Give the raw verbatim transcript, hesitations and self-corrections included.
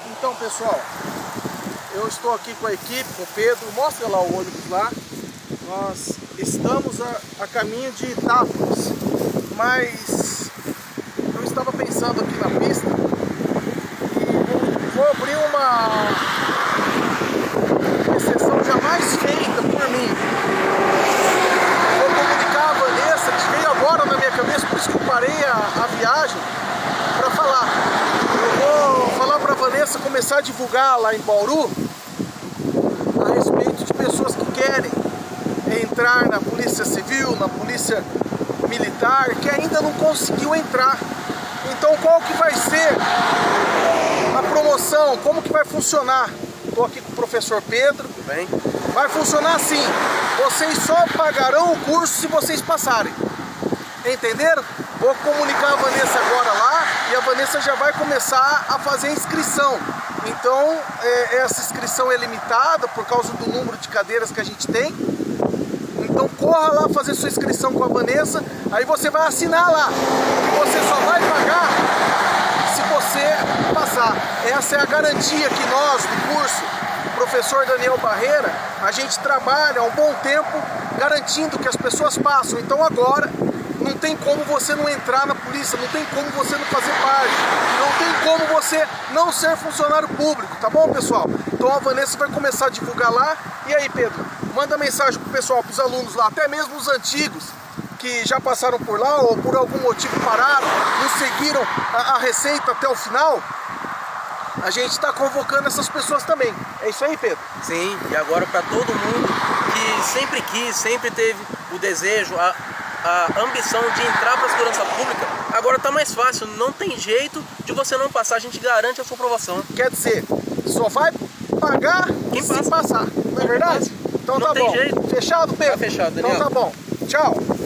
Então, pessoal, eu estou aqui com a equipe, com o Pedro. Mostra lá o ônibus lá. Nós estamos a, a caminho de Itápolis, mas eu estava pensando aqui na pista e vou, vou abrir uma exceção jamais feita por mim. Vou comunicar a Vanessa, que veio agora na minha cabeça, por isso que eu parei a, a viagem para falar. Eu vou falar para a Vanessa começar a divulgar lá em Bauru a respeito de pessoas que querem entrar na Polícia Civil, na Polícia Militar, que ainda não conseguiu entrar. Então qual que vai ser a promoção? Como que vai funcionar? Estou aqui com o professor Pedro. Tudo bem? Vai funcionar assim: vocês só pagarão o curso se vocês passarem. Entenderam? Vou comunicar a Vanessa agora lá e a Vanessa já vai começar a fazer a inscrição. Então é, essa inscrição é limitada por causa do número de cadeiras que a gente tem. Então corra lá fazer sua inscrição com a Vanessa, aí você vai assinar lá, que você só vai pagar se você passar. Essa é a garantia que nós, do curso Professor Daniel Barreira, a gente trabalha há um bom tempo garantindo que as pessoas passam. Então agora não tem como você não entrar na polícia, não tem como você não fazer parte, não tem como você não ser funcionário público, tá bom, pessoal? Então a Vanessa vai começar a divulgar lá. E aí, Pedro, manda mensagem pro pessoal, pros alunos lá, até mesmo os antigos que já passaram por lá ou por algum motivo pararam, não seguiram a, a receita até o final. A gente está convocando essas pessoas também. É isso aí, Pedro? Sim, e agora para todo mundo que sempre quis, sempre teve o desejo, a, a ambição de entrar para a segurança pública, agora está mais fácil, não tem jeito de você não passar, a gente garante a sua aprovação. Quer dizer, só vai pagar quem se passa. passar, não é verdade? Então não tá tem bom. Jeito. Fechado, Pedro? Tá fechado, Daniel. Então tá bom. Tchau.